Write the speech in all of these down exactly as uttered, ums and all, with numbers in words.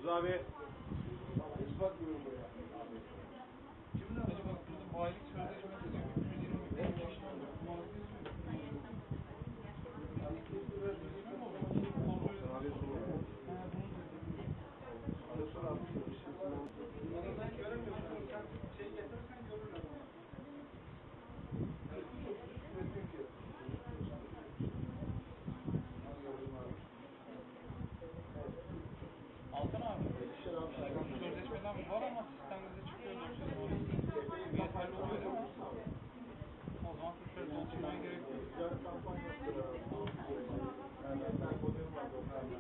Rıza abi. İspat diyorum buraya. Kimin acaba burada bayilik sözleşmesi diyor. üç yüz yirmi beş kişi oldu. Abi sorun mu? Arada sonra abi. Sen göremiyorsun. Sen şey getirirsen görürler. Altan abi. Sözleşmeden var ama sistemde de çıkıyor dosyası. Yeterli oluyor değil mi? O zaman şöyle doldurmaya gerek yok. Yarın kampanya yaptılar. Yani ben konuğum vardı onlarla.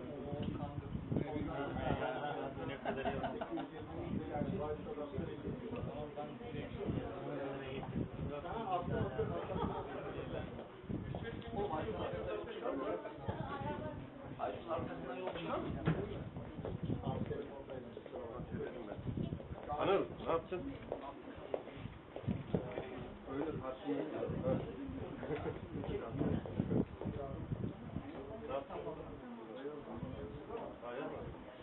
Ne kadar yapalım. Yani başta da söyleyeyim. Tamam ben direkt Sana altın altın altın. O maçın Ayşun arkasına yol çıkar mı? Anıl, ne yaptın? Öyle karşıya gidiyorum. Ne yaptın? Hayır mı?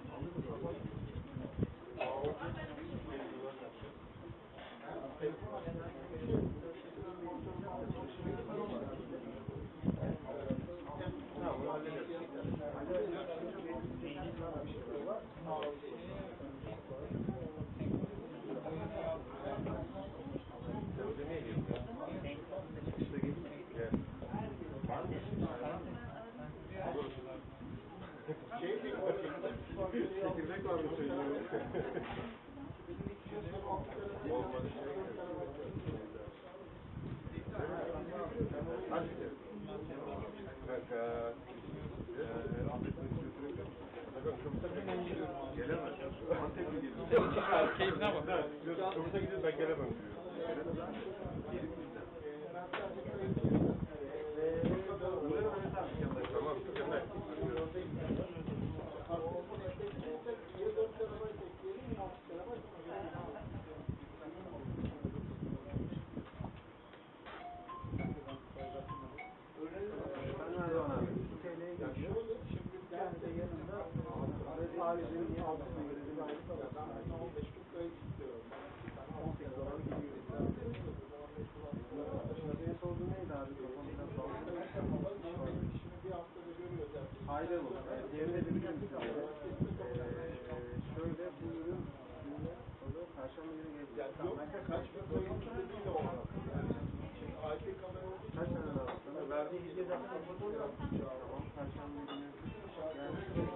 Tamam, bunu hallederiz. Sözde ne ediyorsun ya? İşte gel. Var mı? Şey değil, çekirdek var mı söylüyorum? Olmadı. Hadi gidelim. Kanka, Ahmet'in götürebilir misin? Bakın Kıbrıs'a ben gidiyorum. Gelemez. Antep'e gidiyorum. Keyfine bak. Kıbrıs'a gidiyorum, ben gelemem diyor. Gelemez abi. Yerim bizden. Tamam, mükemmel. Ben Erdoğan abi. iki T L'ye geliyor. Şimdi bir tane de yanında ve tarihinin niye altına göre de ayrı kalıyor. Ben on beş bin kayıt istiyorum. on sekiz dolar gidiyor. Şuraya sorduğu neydi abi? Kafamdan sağlıklı. Şimdi bir haftada görüyoruz. Aile olur. Diğerini de biliyor musun? Şöyle bu ürün Perşembe günü gelecek. Yani yok kaç bin kayıt değil o. I P kamera olduğu için. Kaç tane lazım sana? Verdiği hediye zaten fotoğraf. Tamam. Perşembe günü. Yani